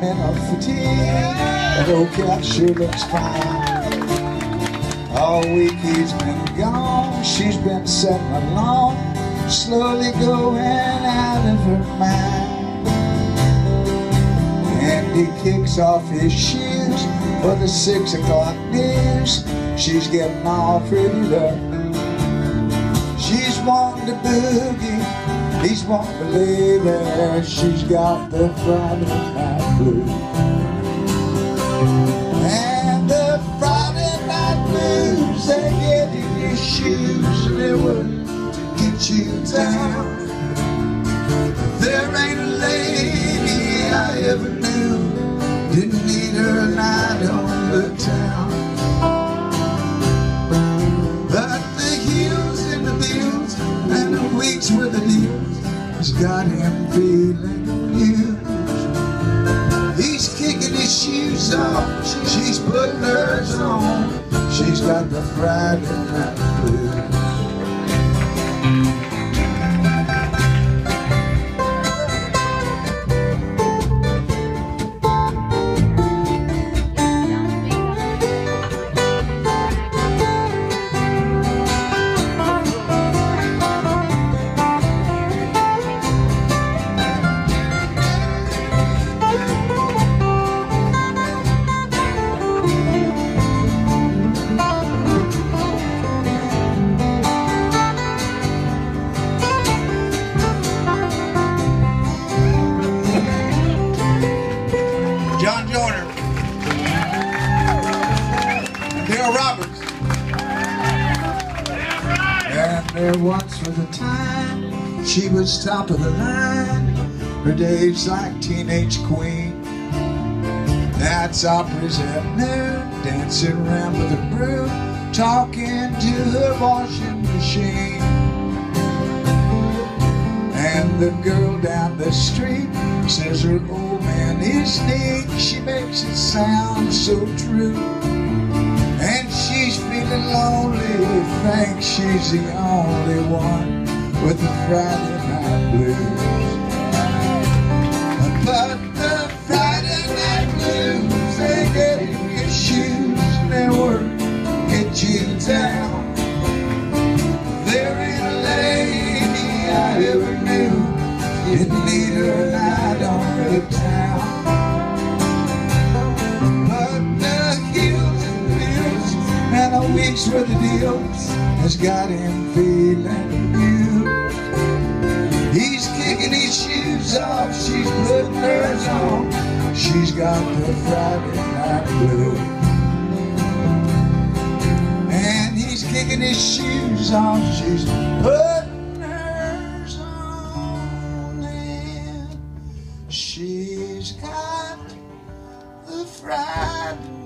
mental fatigue. That old cat sure looks fine. All week he's been gone. She's been sitting alone, slowly going out of her mind. And he kicks off his shoes for the 6 o'clock news. She's getting all prettied up. She's wanting to boogie, he's wanting to lay there. She's got the Friday night blues. And the Friday night blues, they get in your shoes and they work to get you down. There ain't a lady I ever knew didn't need her night on the town. But the heels and the bills and the weeks with the deals has got him feeling used. He's kicking his shoes off, she's putting hers on. She's got the Friday night blues. There once was a time she was top of the line, her days like teenage queen. That's Opry's at noon, dancing around with a broom, talking to her washing machine. And the girl down the street says her old man is neat. She makes it sound so true. And she's feeling lonely, thinks she's the only one with the Friday night blues. But the Friday night blues, they get in your shoes and they work, get you down. There ain't a lady I ever knew didn't need her night on the town. And a week's worth of deals has got him feeling new. He's kicking his shoes off, she's putting hers on. She's got the Friday night blues. And he's kicking his shoes off, she's putting hers on. And she's got the Friday